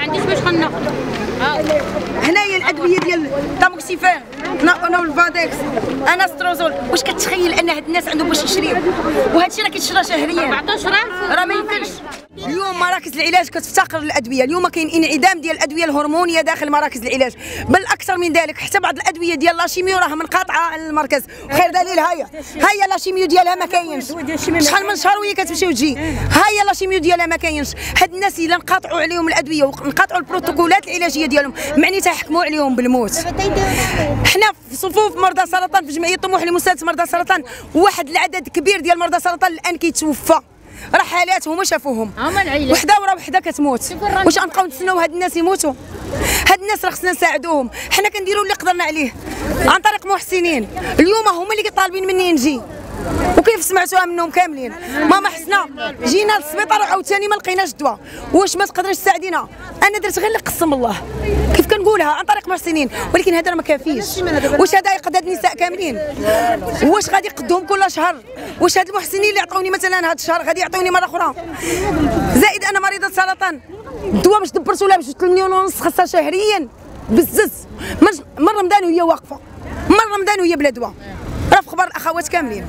عنديش باش غناخذ. هنايا الادويه ديال تاموكسيفان والفادكس اناستروزول، واش كتخيل ان هاد الناس عندهم باش يشريو؟ وهذا الشيء راه كيتشرى شهريا 14000 راه ما يمكنش. اليوم مراكز العلاج كتفتقر للادويه، اليوم كاين انعدام ديال الادويه الهرمونيه داخل مراكز العلاج، بل اكثر من ذلك حتى بعض الادويه ديال لاشيميو راه منقطعه عن المركز. خير دليل هيا لاشيميو ديالها ما كاينش، شحال من شهر وهي كتمشي وتجي، هيا لاشيميو ديالها ما كاينش. هاد الناس الا نقاطعوا عليهم الادويه ونقاطعوا البروتوكولات العلاجيه ديالهم معناتها حكموا عليهم بالموت. حنا في صفوف مرضى السرطان في جمعيه طموح لمساعده مرضى السرطان، واحد العدد كبير ديال مرضى السرطان الان كيتوفى، راه حالات هما شافوهم، وحده ورا وحده كتموت. واش غنبقاو نتسناو هاد الناس يموتوا؟ هاد الناس راه خصنا نساعدوهم، حنا كنديروا اللي قدرنا عليه عن طريق محسنين. اليوم هما اللي طالبين مني نجي، وكيف سمعتوها منهم كاملين. ماما حسنا جينا للسبيطار وعاوتاني ما لقيناش الدواء، واش ما تقدريش تساعدينا؟ انا درت غير اللي قسم الله، كيف كنقولها عن طريق محسنين، ولكن هذا ما كافيش. واش هذا يقد هاد النساء كاملين؟ واش غادي يقدهم كل شهر؟ واش هاد المحسنين اللي عطوني مثلا هاد الشهر غادي يعطوني مره اخرى؟ زائد انا مريضه سرطان، الدواء باش دبرتو لها ب 2 مليون ونص خاصها شهريا بالزز، من رمضان وهي واقفه، من رمضان وهي بلا دواء. راه في خبر الاخوات كاملين.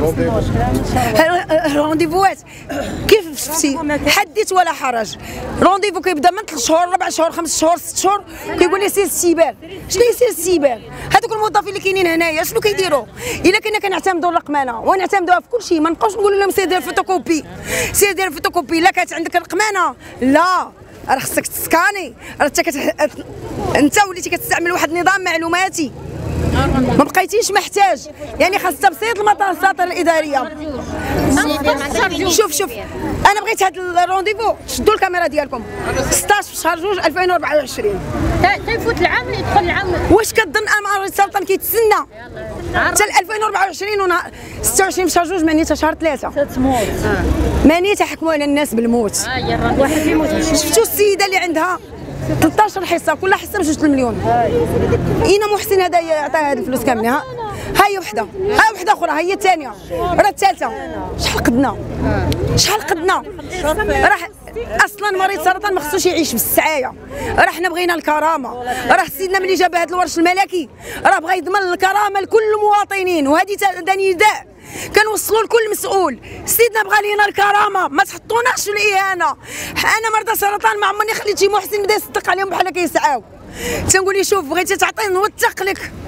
رونديفوات كيف شفتي حدث ولا حرج. رونديفو كيبدا من 3 شهور 4 شهور 5 شهور 6 شهور، كيقول لي سير السيبان. شنو يسير السيبان؟ هذوك الموظفين اللي كاينين هنايا شنو كيديروا؟ الا كنا كنعتمدوا الرقمنه ونعتمدوها في كل شيء، ما نبقاوش نقولوا لهم سير دير فوتوكوبي، سير دير فوتوكوبي. لا كانت عندك الرقمنه لا راه خصك تسكاني، راه انت وليتي كتستعمل واحد النظام معلوماتي، ما بقيتيش محتاج. يعني خاص تبسيط المنصات الاداريه. شوف انا بغيت هذا الرونديفو، شدوا الكاميرا ديالكم 16 في شهر 2 2024 تيفوت العام يدخل العام. واش كظن ان مريض السرطان كيتسنى حتى 2024 ونهار 26 في شهر 2 معناتها شهر 3 تموت؟ معناتها حكموا على الناس بالموت. واحد يموت. شفتوا السيده اللي عندها 13 حصه، كل حصه ب 2 مليون. اين محسن هذا يعطيها هذه الفلوس كاملين؟ هاي وحده، هاي وحده اخرى، هي الثانيه، راه الثالثه. شحال قدنا راه اصلا مريض السرطان ما خصوش يعيش بالسعايه. راه حنا بغينا الكرامه، راه سيدنا ملي جاب هذا الورش الملكي راه بغى يضمن الكرامه لكل المواطنين، وهذه نداء كنوصلوا لكل مسؤول. سيدنا بغى لينا الكرامه، ما تحطوناش في الاهانه. انا مرضى سرطان ما عمرني خليت شي محسن بدا يصدق عليهم بحال كيسعاو. تنقول لي شوف بغيتي تعطي نوثق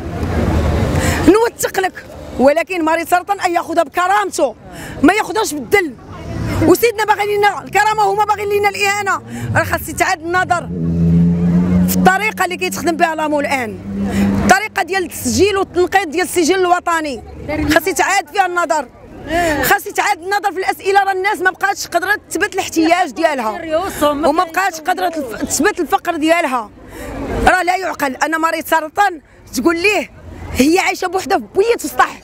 لك، ولكن مريض سرطان ان ياخذها بكرامته، ما ياخذهاش بالدل. وسيدنا باغي لينا الكرامه، هما باغيين لينا الاهانه. راه خاص يتعاد النظر في الطريقه اللي كيتخدم بها لامو الان، الطريقه ديال التسجيل والتنقيط ديال السجل الوطني، خاص يتعاد فيها النظر. خاص يتعاد النظر في الاسئله. راه الناس ما بقاتش قادره تثبت الاحتياج ديالها، وما بقاتش قادره تثبت الفقر ديالها. راه لا يعقل ان مريض سرطان تقول ليه هي عايشه بوحده في بويه السطح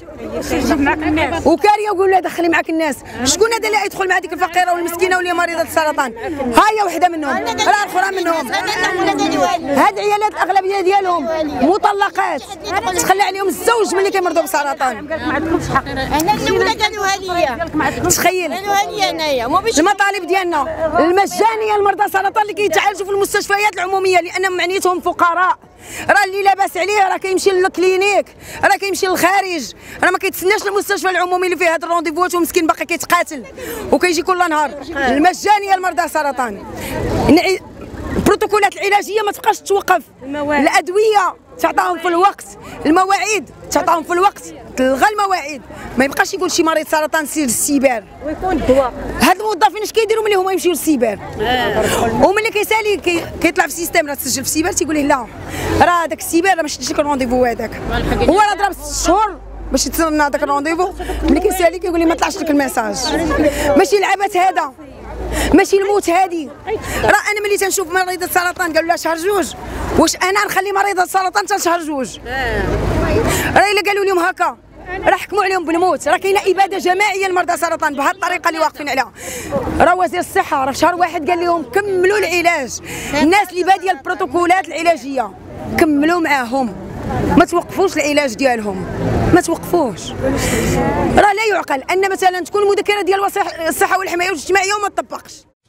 وكاريه، وقول لها دخلي معاك الناس. شكون هذا اللي يدخل مع ديك الفقيره والمسكينه واللي مريضه السرطان؟ هاي وحده منهم، راه اخرى منهم. هاد عيالات الاغلبيه ديالهم مطلقات، تخلى عليهم الزوج ملي كيمرضوا بالسرطان. ما عندكمش حق. انا الاولى قالوها ليا، تخيل قالوها ليا انايا. المطالب ديالنا المجانيه لمرضى السرطان اللي كيتعالجوا في المستشفيات العموميه، لان معنيتهم فقراء. راه اللي لاباس عليه راه كيمشي للكلينيك، راه كيمشي للخارج، راه ما كيتسناش المستشفى العمومي اللي فيه هاد الرونديفوات، ومسكين باقي كيتقاتل وكيجي كل نهار. المجانيه لمرضى السرطان، البروتوكولات العلاجيه ما تبقاش توقف، الادويه تعطاهم في الوقت، المواعيد تعطاهم في الوقت، تلغى المواعيد. ما يبقاش يقول شي مريض سرطان سير للسيبر ويكون الدواء. هاد الموظفين اش كيديروا ملي هما يمشيو للسيبر؟ وملي كيسالي كيطلع في السيستم راه تسجل في السيبر، تيقول ليه لا راه داك السيبر راه ما شدش لك الرونديفو هذاك، هو راه ضرب 6 شهور باش يتسنى هذاك الرونديفو. ملي كيسالي كيقول لي ما طلعش لك الميساج. ماشي العبث هذا، ماشي الموت هادي. راه انا ملي تنشوف مريضه السرطان قالوا لها شهر 2، واش انا نخلي مريضه السرطان حتى شهر 2؟ راه الا قالوا لهم هكا راه حكموا عليهم بالموت. راه كاينه اباده جماعيه لمرضى السرطان بهذه الطريقه اللي واقفين عليها. راه وزير الصحه راه في شهر 1 قال لهم كملوا العلاج، الناس اللي باديه البروتوكولات العلاجيه كملوا معاهم، ما توقفوش العلاج ديالهم، ما توقفوش. راه لا يعقل ان مثلا تكون مذكره ديال الصحه والحمايه الاجتماعيه وما تطبقش.